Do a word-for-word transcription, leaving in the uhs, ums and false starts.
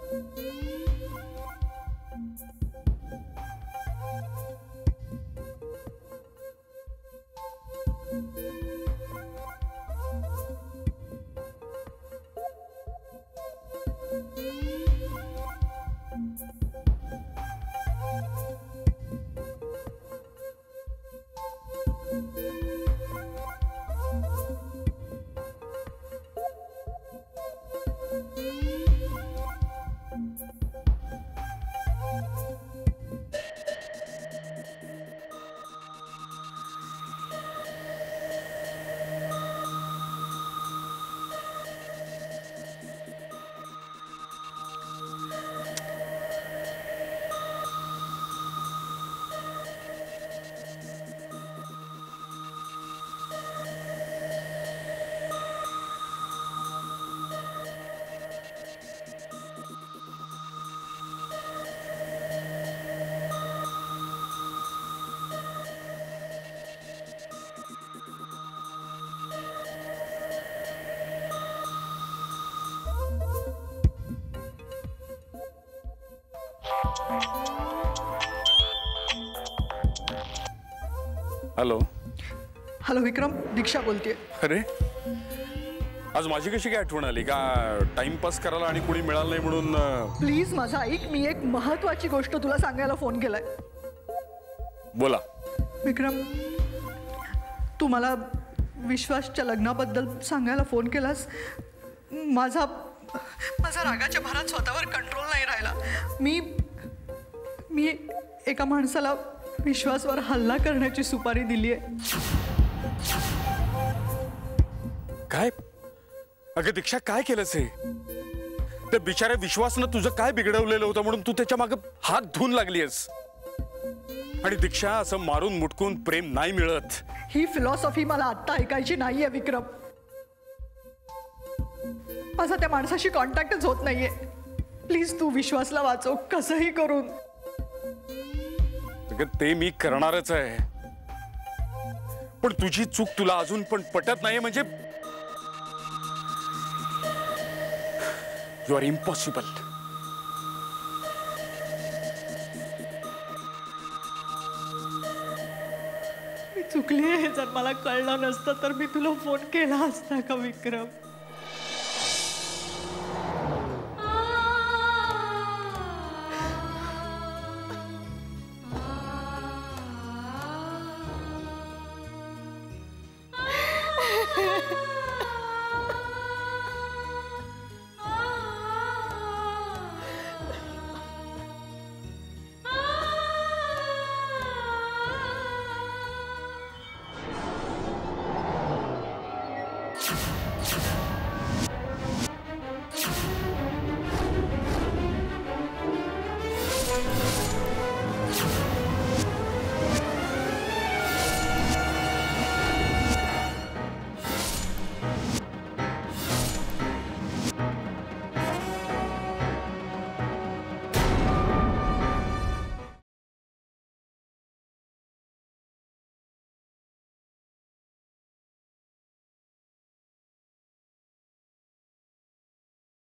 Hello hello विक्रम, दीक्षा बोलतेय. अरे आज माझी कशी काय आठवण आली? का टाइमपास करायला आणि कोणी मिळालं नाही म्हणून? प्लीज माझा ऐक, मी एक महत्वाची गोष्ट तुला सांगायला फोन केलाय. बोला. विक्रम, तू मला विश्वासच्या लग्नाबद्दल सांगायला फोन केलास. माझा माझा रागाच्या भरात स्वतःवर कंट्रोल नाही राहिला. मी मी एका माणसाला विश्वासवर हल्ला करण्याची सुपारी दिली आहे. काय? अगं दीक्षा, काय केलंस हे? त्या बिचाऱ्या विश्वासनं तुझं काय बिघडवलेलं होतं म्हणून तू त्याच्या मागे हात धुवून लागलीयस. आणि दीक्षा, असं मारून मुटकून प्रेम नाही मिळत. ही फिलॉसॉफी मला आत्ता ऐकायची नाहीये विक्रम. माझा त्या माणसाशी कॉन्टॅक्टच होत नाहीये. प्लीज तू विश्वासला वाचव कसंही करून. ते मी करणारच आहे, पण तुझी चूक तुला अजून पण पटत नाही म्हणजे यू आर इम्पॉसिबल. मी चुकली आहे. जर मला कळलं नसतं तर मी तुला फोन केला असता का विक्रम?